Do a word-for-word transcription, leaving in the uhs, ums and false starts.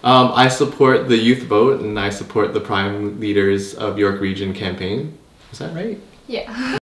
Um, I support the youth vote and I support the Prime Leaders of York Region campaign. Is that right? Yeah.